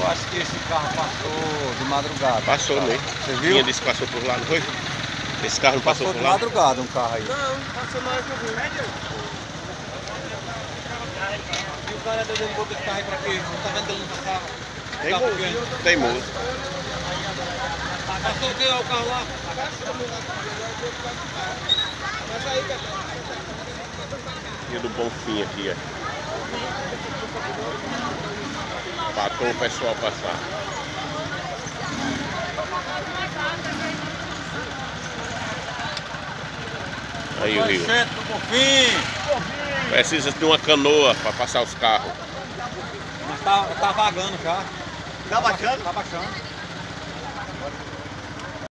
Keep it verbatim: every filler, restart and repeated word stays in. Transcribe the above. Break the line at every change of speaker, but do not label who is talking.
acho que esse carro passou de madrugada.
Passou,
tá?
né?
Você viu?
Minha disse que passou por lá, não foi? Esse carro não passou,
Passou
por
de
lá?
madrugada um carro aí.
Não, passou mais que eu vi. E o cara deu botou esse carro aí pra quê? Não tá vendo ele não passava?
Teimoso. Teimoso.
Passou o que o carro lá?
E do Bonfim aqui, ó. Patrão o pessoal passar. Aí o rio.
Manchete do Bonfim.
Precisa de uma canoa para passar os carros.
Mas tá, tá vagando já.
Tá baixando?
Tá baixando.